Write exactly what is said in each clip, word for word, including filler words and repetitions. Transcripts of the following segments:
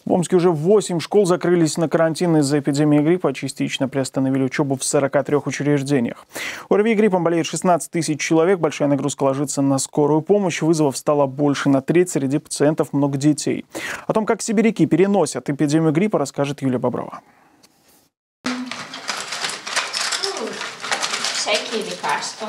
В Омске уже восемь школ закрылись на карантин из-за эпидемии гриппа. Частично приостановили учебу в сорока трёх учреждениях. ОРВИ гриппом болеет шестнадцать тысяч человек. Большая нагрузка ложится на скорую помощь. Вызовов стало больше на треть. Среди пациентов много детей. О том, как сибиряки переносят эпидемию гриппа, расскажет Юлия Боброва. Всякие лекарства.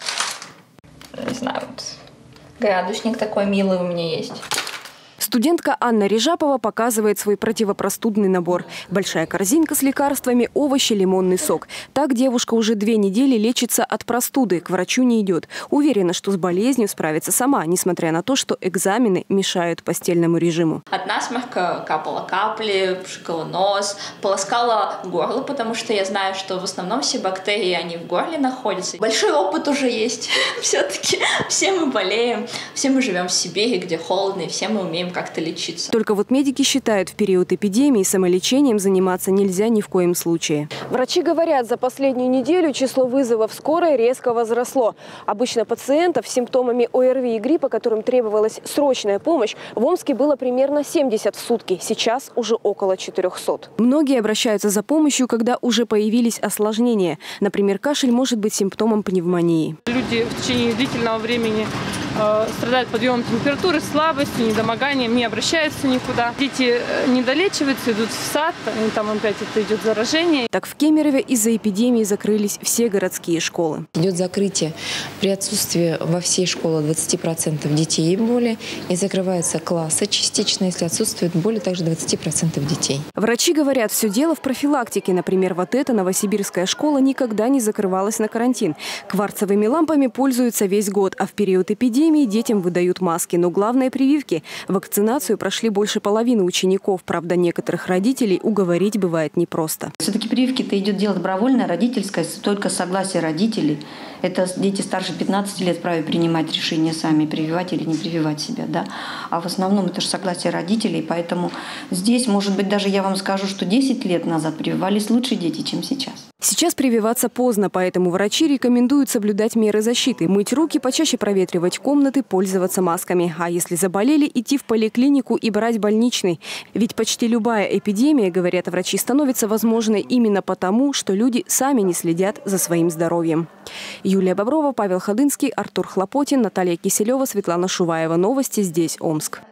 Не знаю, вот градусник такой милый у меня есть. Студентка Анна Режапова показывает свой противопростудный набор. Большая корзинка с лекарствами, овощи, лимонный сок. Так девушка уже две недели лечится от простуды, к врачу не идет. Уверена, что с болезнью справится сама, несмотря на то, что экзамены мешают постельному режиму. От насморка капала капли, пшикала нос, полоскала горло, потому что я знаю, что в основном все бактерии, они в горле находятся. Большой опыт уже есть. Все-таки все мы болеем, все мы живем в Сибири, где холодно, и все мы умеем как-то лечиться. Только вот медики считают, в период эпидемии самолечением заниматься нельзя ни в коем случае. Врачи говорят, за последнюю неделю число вызовов скорой резко возросло. Обычно пациентов с симптомами ОРВИ и гриппа, которым требовалась срочная помощь, в Омске было примерно семьдесят в сутки. Сейчас уже около четырёхсот. Многие обращаются за помощью, когда уже появились осложнения. Например, кашель может быть симптомом пневмонии. Люди в течение длительного времени э, страдают подъемом температуры, слабостью, недомоганием, не обращаются никуда. Дети не долечиваются, идут в сад, и там опять это идет заражение. Так в Кемерове из-за эпидемии закрылись все городские школы. Идет закрытие при отсутствии во всей школе двадцати процентов детей и более, и закрываются классы частично, если отсутствует более также двадцати процентов детей. Врачи говорят, все дело в профилактике. Например, вот эта новосибирская школа никогда не закрывалась на карантин. Кварцевыми лампами пользуются весь год, а в период эпидемии детям выдают маски. Но главное – прививки. Вакцинацию прошли больше половины учеников. Правда, некоторых родителей уговорить бывает непросто. Все-таки прививки-то идет дело добровольное, родительское, только согласие родителей. Это дети старше пятнадцати лет вправе принимать решение сами, прививать или не прививать себя. Да? А в основном это же согласие родителей. Поэтому здесь, может быть, даже я вам скажу, что десять лет назад прививались лучше дети, чем сейчас. Сейчас прививаться поздно, поэтому врачи рекомендуют соблюдать меры защиты. Мыть руки, почаще проветривать комнаты, пользоваться масками. А если заболели, идти в поликлинику и брать больничный. Ведь почти любая эпидемия, говорят врачи, становится возможной именно потому, что люди сами не следят за своим здоровьем. Юлия Боброва, Павел Ходынский, Артур Хлопотин, Наталья Киселева, Светлана Шуваева. Новости здесь, Омск.